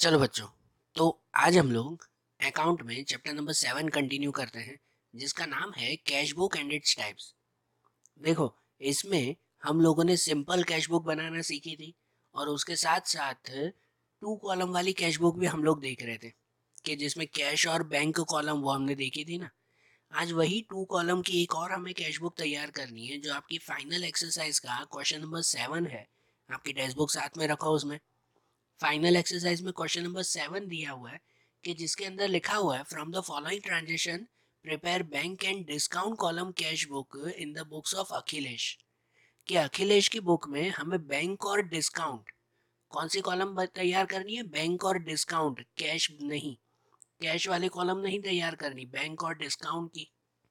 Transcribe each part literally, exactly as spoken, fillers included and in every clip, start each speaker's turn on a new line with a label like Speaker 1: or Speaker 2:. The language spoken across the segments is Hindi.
Speaker 1: चलो बच्चों, तो आज हम लोग अकाउंट में चैप्टर नंबर सेवन कंटिन्यू करते हैं, जिसका नाम है cash book and its types. देखो, इसमें हम लोगों ने सिंपल कैश बुक बनाना सीखी थी और उसके साथ साथ टू कॉलम वाली कैश बुक भी हम लोग देख रहे थे कि जिसमें कैश और बैंक कॉलम वो हमने देखी थी ना। आज वही टू कॉलम की एक और हमें कैश बुक तैयार करनी है, जो आपकी फाइनल एक्सरसाइज का क्वेश्चन नंबर सेवन है। आपकी टेक्स्ट बुक साथ में रखो। उसमें फाइनल एक्सरसाइज में क्वेश्चन नंबर सेवन दिया हुआ है कि जिसके अंदर लिखा हुआ है from the following transaction prepare bank and discount column cash book in the books of Akhilesh. कि अखिलेश की बुक में हमें बैंक और डिस्काउंट कौन सी कॉलम तैयार करनी है? बैंक और डिस्काउंट, कैश नहीं। कैश वाली कॉलम नहीं तैयार करनी, बैंक और डिस्काउंट की।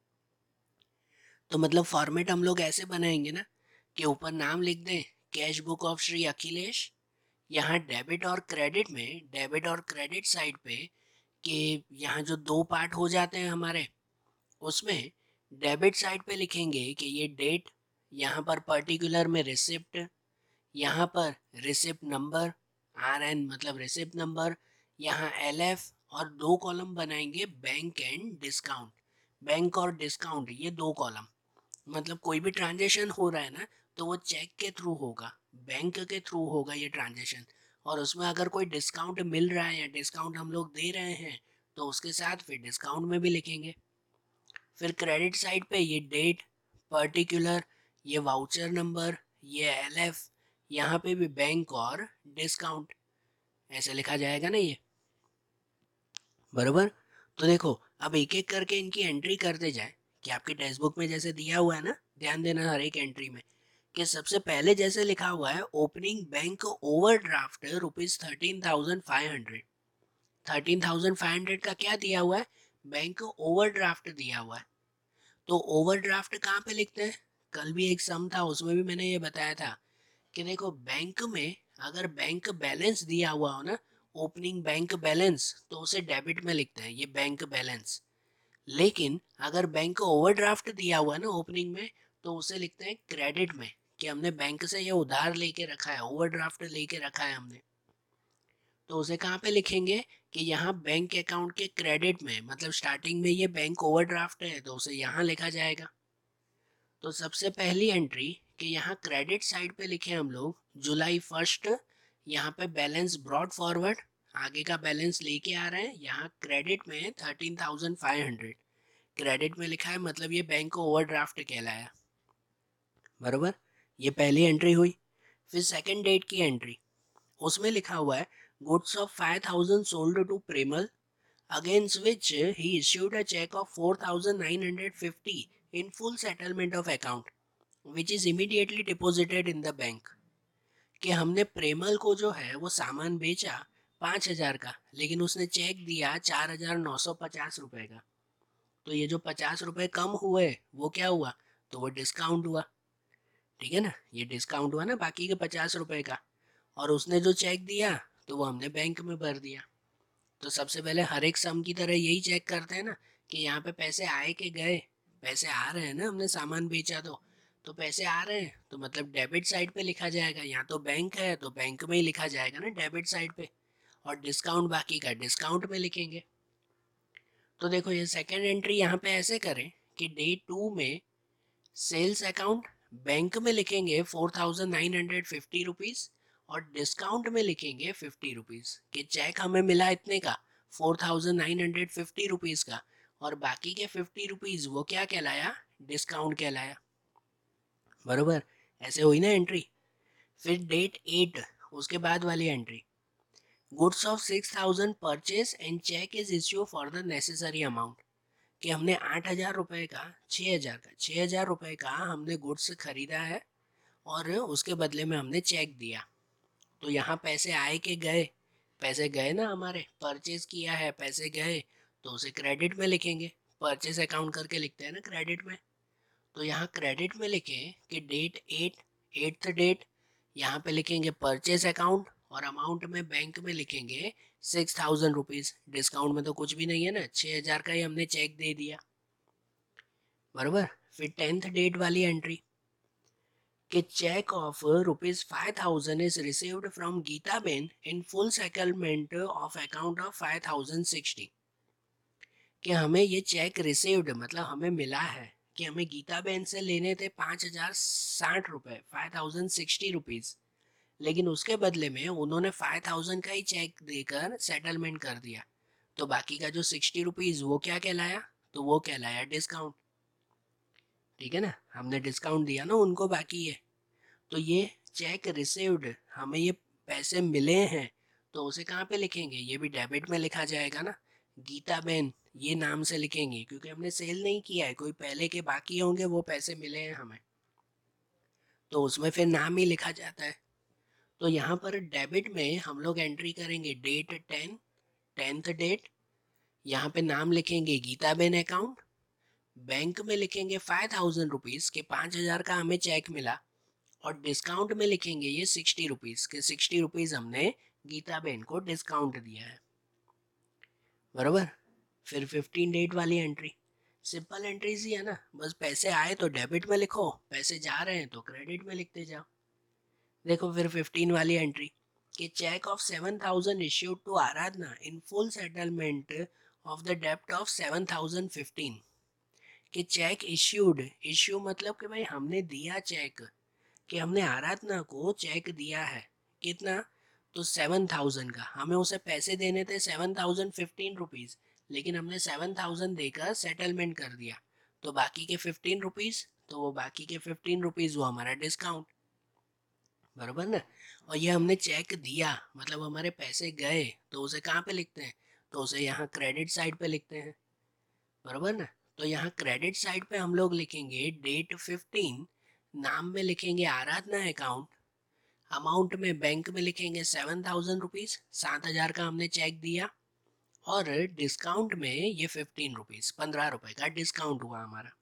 Speaker 1: तो मतलब फॉर्मेट हम लोग ऐसे बनाएंगे ना कि ऊपर नाम लिख दें cash book of Shri Akhilesh. यहाँ डेबिट और क्रेडिट में, डेबिट और क्रेडिट साइड पे कि यहाँ जो दो पार्ट हो जाते हैं हमारे, उसमें डेबिट साइड पे लिखेंगे कि ये डेट, यहाँ पर पर्टिकुलर में रिसिप्ट, यहाँ पर रिसिप्ट नंबर, आर एन मतलब रिसिप्ट नंबर, यहाँ एल एफ, और दो कॉलम बनाएंगे बैंक एंड डिस्काउंट। बैंक और डिस्काउंट ये दो कॉलम, मतलब कोई भी ट्रांजेक्शन हो रहा है ना, तो वो चेक के थ्रू होगा, बैंक के थ्रू होगा ये ट्रांजेक्शन। और उसमें अगर कोई डिस्काउंट मिल रहा है या डिस्काउंट हम लोग दे रहे हैं, तो उसके साथ फिर डिस्काउंट में भी लिखेंगे। फिर क्रेडिट साइड पे ये डेट, पर्टिकुलर, ये वाउचर नंबर, ये एल एफ, यहाँ पे भी बैंक और डिस्काउंट, ऐसे लिखा जाएगा ना ये, बरोबर। तो देखो, अब एक एक करके इनकी एंट्री करते जाए कि आपकी टेक्स्ट बुक में जैसे दिया हुआ है ना, ध्यान देना हर एक एंट्री में कि सबसे पहले जैसे लिखा हुआ है opening bank overdraft rupees thirteen thousand five hundred. Thirteen thousand five hundred का क्या दिया हुआ है? बैंक ओवरड्राफ्ट दिया हुआ है। तो ओवरड्राफ्ट कहाँ पे लिखते हैं? कल भी एक सम था, उसमें भी मैंने ये बताया था कि देखो, बैंक में अगर बैंक बैलेंस दिया हुआ हो ना, ओपनिंग बैंक बैलेंस, तो उसे डेबिट में लिखते हैं, ये बैंक बैलेंस। लेकिन अगर बैंक को ओवरड्राफ्ट दिया हुआ है ना ओपनिंग में, तो उसे लिखते हैं क्रेडिट में, कि हमने बैंक से ये उधार लेके रखा है, ओवरड्राफ्ट लेके रखा है हमने। तो उसे कहाँ पे लिखेंगे कि यहाँ बैंक अकाउंट के क्रेडिट में, मतलब स्टार्टिंग में ये बैंक ओवरड्राफ्ट है तो उसे यहाँ लिखा जाएगा। तो सबसे पहली एंट्री कि यहाँ क्रेडिट साइड पे लिखे हम लोग जुलाई फर्स्ट, यहाँ पे बैलेंस ब्रॉड फॉरवर्ड, आगे का बैलेंस लेके आ रहे हैं, यहाँ क्रेडिट में thirteen thousand five hundred, credit में लिखा है, मतलब ये बैंक को ओवरड्राफ्ट कहलाया, बरोबर। ये पहली एंट्री हुई। फिर सेकंड डेट की एंट्री, उसमें लिखा हुआ है goods of five thousand sold to Premal against which he issued a check of four thousand nine hundred fifty in full settlement of account which is immediately deposited in the bank। कि हमने प्रेमल को जो है वो सामान बेचा पाँच हजार का, लेकिन उसने चेक दिया चार हजार नौ सौ पचास रुपए का। तो ये जो पचास रुपए कम हुए वो क्या हुआ? तो वो डिस्काउंट हुआ, ठीक है ना, ये डिस्काउंट हुआ ना बाकी के पचास रुपए का। और उसने जो चेक दिया तो वो हमने बैंक में भर दिया। तो सबसे पहले हर एक सम की तरह यही चेक करते हैं ना कि यहाँ पे पैसे आए के गए। पैसे आ रहे हैं ना, हमने सामान बेचा तो तो पैसे आ रहे हैं, तो मतलब डेबिट साइड पे लिखा जाएगा। यहाँ तो बैंक है तो बैंक में ही लिखा जाएगा ना, डेबिट साइड पे। और डिस्काउंट बाकी का डिस्काउंट में लिखेंगे। तो देखो, ये सेकेंड एंट्री यहाँ पे ऐसे करें कि डे टू में सेल्स अकाउंट, बैंक में लिखेंगे four thousand nine hundred fifty rupees और डिस्काउंट में लिखेंगे फिफ्टी रुपीज। कि चेक हमें मिला इतने का, four thousand nine hundred fifty rupees का, और बाकी के फिफ्टी रुपीज वो क्या कहलाया? डिस्काउंट कहलाया, बरोबर। ऐसे हुई ना एंट्री। फिर डेट एट, उसके बाद वाली entry, goods of six thousand purchase and cheque is issue for the necessary amount. कि हमने आठ हजार रुपये का, छः हजार का, छः हजार रुपये का हमने गुड्स खरीदा है और उसके बदले में हमने चेक दिया। तो यहाँ पैसे आए के गए? पैसे गए ना हमारे, परचेज किया है, पैसे गए, तो उसे क्रेडिट में लिखेंगे। परचेज अकाउंट करके लिखते हैं ना क्रेडिट में। तो यहाँ क्रेडिट में लिखें कि डेट एट, एट्थ डेट, यहाँ पे लिखेंगे परचेज अकाउंट और अमाउंट में बैंक में लिखेंगे सिक्स थाउजेंड रुपीज। डिस्काउंट में तो कुछ भी नहीं है ना, छः हजार का ही हमने चेक दे दिया, बरोबर। फिर टेंथ डेट वाली एंट्री कि cheque of rupees five thousand is received from Geeta Ben in full settlement of account of five thousand sixty. कि हमें ये चेक रिसीव्ड मतलब हमें मिला है कि हमें गीता बेन से लेने थे पाँच हजार साठ रुपये, फाइव थाउजेंड सिक्सटी रुपीज़, लेकिन उसके बदले में उन्होंने फाइव थाउजेंड का ही चेक देकर सेटलमेंट कर दिया। तो बाकी का जो सिक्सटी रुपीज़ वो क्या कहलाया? तो वो कहलाया डिस्काउंट। ठीक है ना, हमने डिस्काउंट दिया ना उनको बाकी है। तो ये चेक रिसीव्ड, हमें ये पैसे मिले हैं, तो उसे कहाँ पे लिखेंगे? ये भी डेबिट में लिखा जाएगा ना, गीता बेन ये नाम से लिखेंगे क्योंकि हमने सेल नहीं किया है, कोई पहले के बाकी होंगे वो पैसे मिले हैं हमें, तो उसमें फिर नाम ही लिखा जाता है। तो यहाँ पर डेबिट में हम लोग एंट्री करेंगे डेट टेन, टेंथ डेट, यहाँ पे नाम लिखेंगे गीता बेन अकाउंट, बैंक में लिखेंगे फाइव थाउजेंड रुपीज़ के पाँच हज़ार का हमें चेक मिला, और डिस्काउंट में लिखेंगे ये सिक्सटी रुपीज़ के सिक्सटी रुपीज़ हमने गीता बेन को डिस्काउंट दिया है, बराबर। फिर फिफ्टीन डेट वाली एंट्री, सिंपल एंट्रीज ही है ना, बस पैसे आए तो डेबिट में लिखो, पैसे जा रहे हैं तो क्रेडिट में लिखते जाओ। देखो फिर फिफ्टीन वाली एंट्री कि cheque of seven thousand issued to Aradhana in full settlement of the डेप्ट ऑफ सेवन थाउजेंड फिफ्टीन। कि चेक इश्यूड, इश्यू मतलब कि भाई हमने दिया चेक, कि हमने आराधना को चेक दिया है, कितना? तो सेवन थाउजेंड का, हमें उसे पैसे देने थे सेवन थाउजेंड फिफ्टीन रुपीज़, लेकिन हमने सेवन थाउजेंड देकर सेटलमेंट कर दिया, तो बाकी के फिफ्टीन रुपीज़, तो वो बाकी के फिफ्टीन रुपीज़ वो हमारा डिस्काउंट, बराबर ना। और ये हमने चेक दिया मतलब हमारे पैसे गए, तो उसे कहाँ पे लिखते हैं? तो उसे यहाँ क्रेडिट साइड पे लिखते हैं, बराबर ना। तो यहाँ क्रेडिट साइड पे हम लोग लिखेंगे डेट फिफ्टीन, नाम में लिखेंगे आराधना अकाउंट, अमाउंट में बैंक में लिखेंगे सेवन थाउजेंड रुपीज़, सात हज़ार का हमने चेक दिया, और डिस्काउंट में ये फिफ्टीन रुपीज़, पंद्रह रुपये का डिस्काउंट हुआ हमारा।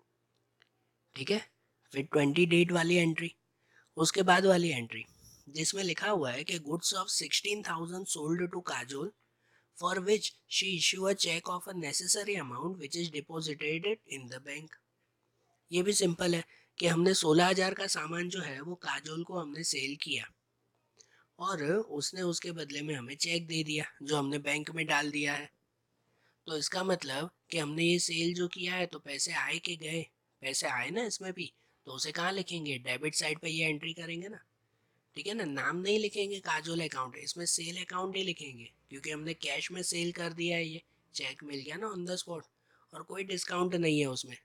Speaker 1: ठीक है, फिर ट्वेंटी डेट वाली एंट्री, उसके बाद वाली एंट्री जिसमें लिखा हुआ है कि goods of sixteen thousand sold to Kajol for which she issue a cheque of a necessary amount which is deposited in the bank. ये भी सिंपल है कि हमने सोलह हज़ार का सामान जो है वो काजोल को हमने सेल किया, और उसने उसके बदले में हमें चेक दे दिया जो हमने बैंक में डाल दिया है। तो इसका मतलब कि हमने ये सेल जो किया है तो पैसे आए कि गए? पैसे आए ना इसमें भी, तो उसे कहाँ लिखेंगे? डेबिट साइड पे ये एंट्री करेंगे ना। ठीक है ना, नाम नहीं लिखेंगे काजोल अकाउंट, इसमें सेल अकाउंट ही लिखेंगे क्योंकि हमने कैश में सेल कर दिया है, ये चेक मिल गया ना ऑन द स्पॉट, और कोई डिस्काउंट नहीं है उसमें।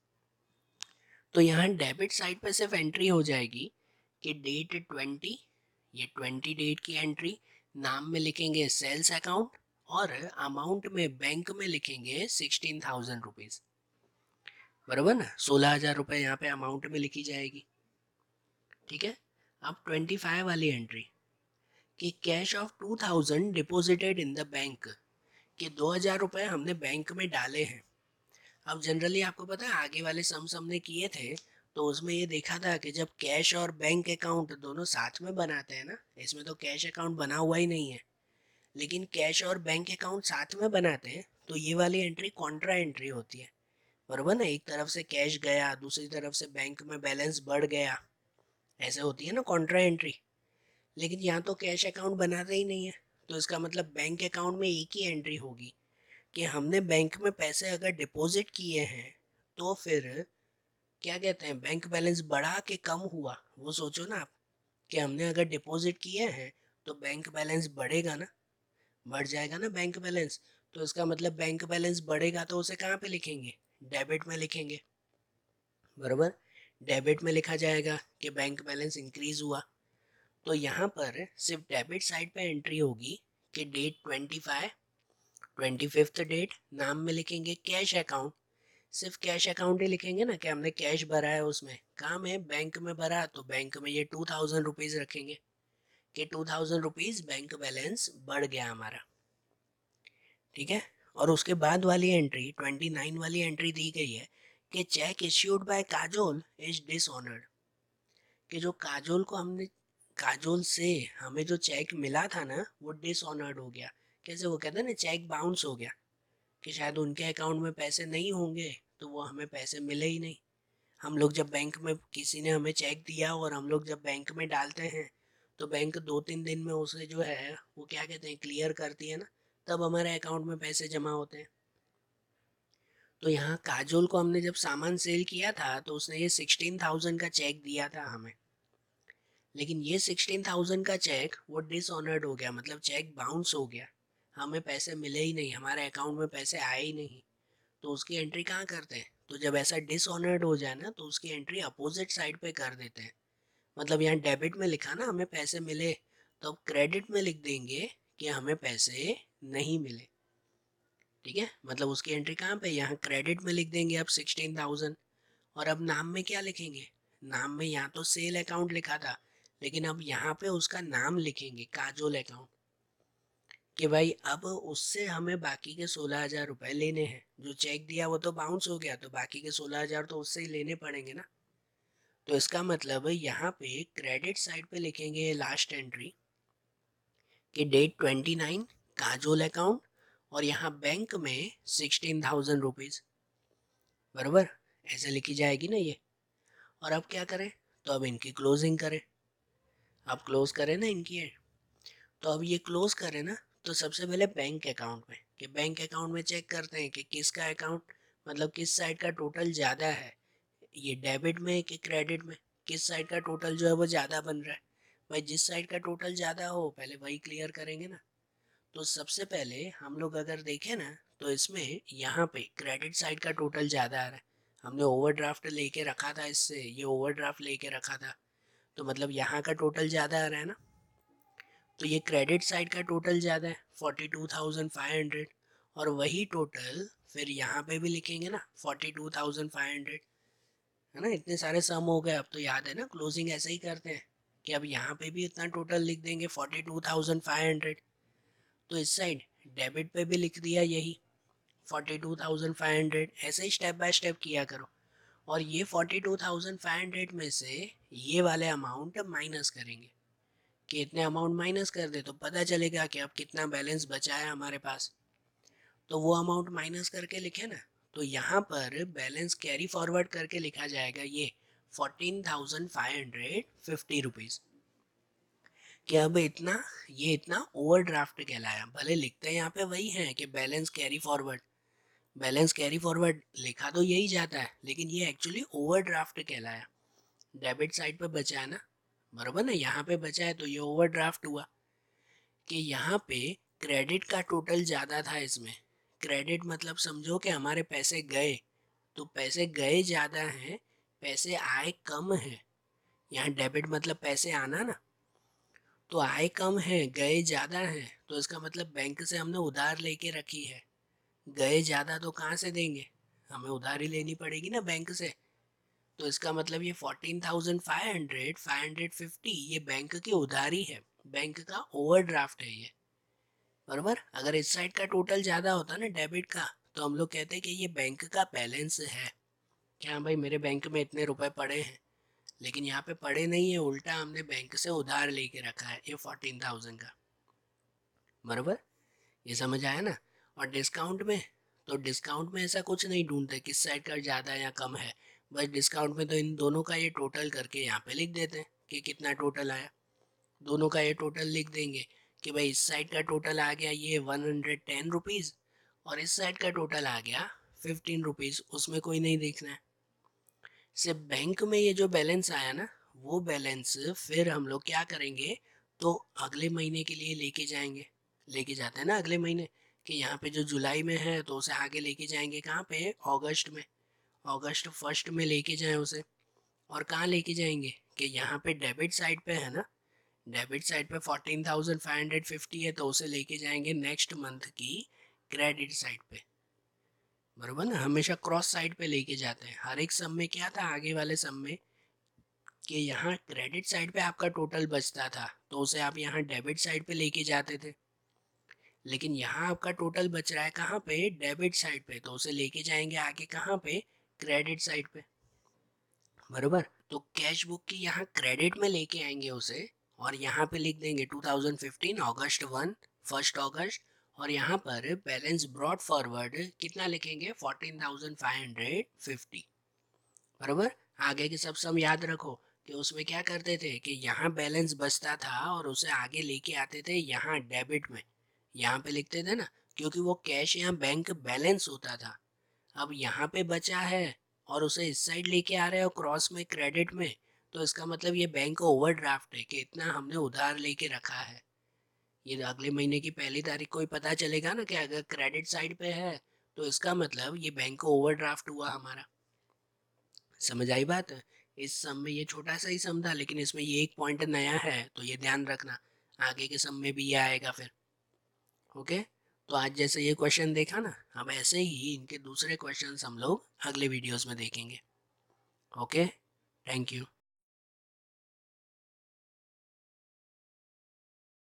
Speaker 1: तो यहाँ डेबिट साइड पे सिर्फ एंट्री हो जाएगी कि डेट ट्वेंटी, ये ट्वेंटी डेट की एंट्री, नाम में लिखेंगे सेल्स अकाउंट, और अमाउंट में बैंक में लिखेंगे सिक्सटीन थाउजेंड रुपीज़, बराबर ना। सोलह हज़ार रुपये यहाँ पे अमाउंट में लिखी जाएगी। ठीक है, अब ट्वेंटी फाइव वाली एंट्री कि cash of two thousand deposited in the bank, कि दो हज़ार रुपये हमने बैंक में डाले हैं। अब जनरली आपको पता है आगे वाले सम्स हमने किए थे तो उसमें ये देखा था कि जब कैश और बैंक अकाउंट दोनों साथ में बनाते हैं ना, इसमें तो कैश अकाउंट बना हुआ ही नहीं है, लेकिन कैश और बैंक अकाउंट साथ में बनाते हैं तो ये वाली एंट्री कॉन्ट्रा एंट्री होती है, बराबर ना। एक तरफ से कैश गया, दूसरी तरफ से बैंक में बैलेंस बढ़ गया, ऐसे होती है ना कॉन्ट्रा एंट्री। लेकिन यहाँ तो कैश अकाउंट बनाते ही नहीं है, तो इसका मतलब बैंक अकाउंट में एक ही एंट्री होगी कि हमने बैंक में पैसे अगर डिपॉजिट किए हैं तो फिर क्या कहते हैं, बैंक बैलेंस बढ़ा के कम हुआ, वो सोचो ना आप, कि हमने अगर डिपॉजिट किए हैं तो बैंक बैलेंस बढ़ेगा ना, बढ़ जाएगा ना बैंक बैलेंस। तो इसका मतलब बैंक बैलेंस बढ़ेगा तो उसे कहाँ पे लिखेंगे? डेबिट में लिखेंगे, बराबर। डेबिट में लिखा जाएगा कि बैंक बैलेंस इंक्रीज हुआ। तो यहाँ पर सिर्फ डेबिट साइड पे एंट्री होगी कि date twenty five, twenty fifth date, नाम में लिखेंगे कैश अकाउंट, सिर्फ कैश अकाउंट ही लिखेंगे ना कि हमने कैश भरा है, उसमें काम है बैंक में भरा, तो बैंक में ये टू थाउजेंड रुपीज़ रखेंगे कि two thousand rupees bank balance बढ़ गया हमारा। ठीक है, और उसके बाद वाली एंट्री ट्वेंटी नाइन वाली एंट्री दी गई है कि cheque issued by Kajol is dishonoured, कि जो काजोल को हमने, काजोल से हमें जो चेक मिला था ना वो डिसऑनर्ड हो गया। कैसे? वो कहते हैं ना चेक बाउंस हो गया, कि शायद उनके अकाउंट में पैसे नहीं होंगे तो वो हमें पैसे मिले ही नहीं। हम लोग जब बैंक में किसी ने हमें चेक दिया और हम लोग जब बैंक में डालते हैं तो बैंक दो तीन दिन में उसे जो है वो क्या कहते हैं क्लियर करती है ना, तब हमारे अकाउंट में पैसे जमा होते हैं। तो यहाँ काजोल को हमने जब सामान सेल किया था तो उसने ये सिक्सटीन थाउजेंड का चेक दिया था हमें, लेकिन ये सिक्सटीन थाउजेंड का चेक वो डिसऑनर्ड हो गया, मतलब चेक बाउंस हो गया, हमें पैसे मिले ही नहीं, हमारे अकाउंट में पैसे आए ही नहीं। तो उसकी एंट्री कहाँ करते हैं? तो जब ऐसा डिसऑनर्ड हो जाए ना तो उसकी एंट्री अपोजिट साइड पे कर देते हैं। मतलब यहाँ डेबिट में लिखा ना हमें पैसे मिले, तो अब क्रेडिट में लिख देंगे कि हमें पैसे नहीं मिले। ठीक है, मतलब उसकी एंट्री कहाँ पे? यहाँ क्रेडिट में लिख देंगे अब सिक्सटीन थाउजेंड। और अब नाम में क्या लिखेंगे? नाम में यहाँ तो सेल अकाउंट लिखा था, लेकिन अब यहाँ पे उसका नाम लिखेंगे काजोल अकाउंट, कि भाई अब उससे हमें बाकी के सोलह हजार रुपये लेने हैं। जो चेक दिया वो तो बाउंस हो गया, तो बाकी के सोलह हजार तो उससे ही लेने पड़ेंगे ना। तो इसका मतलब यहाँ पे क्रेडिट साइड पे लिखेंगे लास्ट एंट्री कि date twenty nine Kajol account, और यहाँ बैंक में सिक्सटीन थाउजेंड रुपीज़, बराबर ऐसे लिखी जाएगी ना ये। और अब क्या करें? तो अब इनकी क्लोजिंग करें। अब क्लोज करें ना इनकी है, तो अब ये क्लोज करें ना, तो सबसे पहले बैंक अकाउंट में, कि बैंक अकाउंट में चेक करते हैं कि किसका अकाउंट, मतलब किस साइड का टोटल ज़्यादा है, ये डेबिट में कि क्रेडिट में, किस साइड का टोटल जो है वो ज़्यादा बन रहा है। भाई जिस साइड का टोटल ज़्यादा हो पहले वही क्लियर करेंगे ना। तो सबसे पहले हम लोग अगर देखें ना तो इसमें यहाँ पे क्रेडिट साइड का टोटल ज़्यादा आ रहा है, हमने ओवरड्राफ्ट लेके रखा था, इससे ये ओवरड्राफ्ट लेके रखा था, तो मतलब यहाँ का टोटल ज़्यादा आ रहा है ना। तो ये क्रेडिट साइड का टोटल ज़्यादा है forty two thousand five hundred, और वही टोटल फिर यहाँ पे भी लिखेंगे ना forty two thousand five hundred, है ना। इतने सारे सम हो गए, अब तो याद है ना क्लोजिंग ऐसे ही करते हैं कि अब यहाँ पे भी इतना टोटल लिख देंगे forty two thousand five hundred. तो इस साइड डेबिट पे भी लिख दिया यही forty two thousand five hundred, ऐसे ही स्टेप बाय स्टेप किया करो। और ये forty two thousand five hundred में से ये वाले अमाउंट माइनस करेंगे, कि इतने अमाउंट माइनस कर दे तो पता चलेगा कि अब कितना बैलेंस बचा है हमारे पास। तो वो अमाउंट माइनस करके लिखे ना, तो यहाँ पर बैलेंस कैरी फॉरवर्ड करके लिखा जाएगा ये fourteen thousand five hundred fifty rupees, कि अब इतना, ये इतना ओवरड्राफ्ट कहलाया। भले लिखते हैं यहाँ पे वही है कि balance carry forward, balance carry forward लिखा तो यही जाता है, लेकिन ये एक्चुअली ओवरड्राफ्ट कहलाया। डेबिट साइड पे बचा है ना, बराबर ना, यहाँ पे बचा है तो ये ओवरड्राफ्ट हुआ। कि यहाँ पे क्रेडिट का टोटल ज़्यादा था इसमें, क्रेडिट मतलब समझो कि हमारे पैसे गए, तो पैसे गए ज़्यादा हैं, पैसे आए कम हैं। यहाँ डेबिट मतलब पैसे आना ना, तो आए कम है गए ज़्यादा हैं, तो इसका मतलब बैंक से हमने उधार लेके रखी है, गए ज़्यादा तो कहाँ से देंगे, हमें उधारी लेनी पड़ेगी ना बैंक से। तो इसका मतलब ये fourteen thousand five hundred five hundred fifty ये बैंक की उधारी है, बैंक का ओवरड्राफ्ट है ये, बराबर। अगर इस साइड का टोटल ज़्यादा होता ना डेबिट का, तो हम लोग कहते कि ये बैंक का बैलेंस है, क्या भाई मेरे बैंक में इतने रुपए पड़े हैं, लेकिन यहाँ पे पड़े नहीं है, उल्टा हमने बैंक से उधार लेके रखा है ये फोर्टीन थाउजेंड का, बराबर। ये समझ आया ना। और डिस्काउंट में, तो डिस्काउंट में ऐसा कुछ नहीं ढूंढते किस साइड का ज़्यादा या कम है, बस डिस्काउंट में तो इन दोनों का ये टोटल करके यहाँ पे लिख देते हैं कि कितना टोटल आया, दोनों का ये टोटल लिख देंगे कि भाई इस साइड का टोटल आ गया ये वन हंड्रेड टेन रुपीज़, और इस साइड का टोटल आ गया फिफ्टीन रुपीज़, उसमें कोई नहीं देखना है। सिर्फ बैंक में ये जो बैलेंस आया ना, वो बैलेंस फिर हम लोग क्या करेंगे, तो अगले महीने के लिए लेके जाएंगे, लेके जाते हैं ना अगले महीने, कि यहाँ पे जो जुलाई में है तो उसे आगे लेके जाएंगे कहाँ पे, अगस्त में, अगस्त फर्स्ट में लेके जाएं उसे। और कहाँ लेके जाएंगे कि यहाँ पे डेबिट साइड पे है ना, डेबिट साइड पे fourteen thousand five hundred fifty है, तो उसे लेके जाएंगे नेक्स्ट मंथ की क्रेडिट साइड पे, बराबर ना। हमेशा क्रॉस साइड पे लेके जाते हैं। हर एक सम में क्या था आगे वाले सम में, कि यहाँ क्रेडिट साइड पे आपका टोटल बचता था तो उसे आप यहाँ डेबिट साइड पे लेके जाते थे, लेकिन यहाँ आपका टोटल बच रहा है कहाँ पे, डेबिट साइड पे, तो उसे लेके जाएंगे आगे कहाँ पे, क्रेडिट साइड पे, बरोबर। तो कैश बुक की यहाँ क्रेडिट में लेके आएंगे उसे, और यहाँ पे लिख देंगे two thousand fifteen August one, first August, और यहाँ पर बैलेंस ब्रॉड फॉरवर्ड कितना लिखेंगे, fourteen thousand five hundred fifty, बरोबर। आगे के सब सम याद रखो कि उसमें क्या करते थे कि यहाँ बैलेंस बचता था और उसे आगे लेके आते थे यहाँ डेबिट में, यहाँ पे लिखते थे ना, क्योंकि वो कैश यहाँ बैंक बैलेंस होता था। अब यहाँ पे बचा है और उसे इस साइड लेके आ रहे हो क्रॉस में क्रेडिट में, तो इसका मतलब ये बैंक का ओवरड्राफ्ट है कि इतना हमने उधार लेके रखा है। ये अगले महीने की पहली तारीख को ही पता चलेगा ना कि अगर क्रेडिट साइड पे है तो इसका मतलब ये बैंक का ओवरड्राफ्ट हुआ हमारा। समझ आई बात? इस सम में ये छोटा सा ही सम था, लेकिन इसमें ये एक पॉइंट नया है, तो ये ध्यान रखना। आगे के सम में भी ये आएगा फिर। ओके। तो आज जैसे ये क्वेश्चन देखा ना, अब ऐसे ही इनके दूसरे क्वेश्चंस हम लोग अगले वीडियोस में देखेंगे। ओके। Thank you.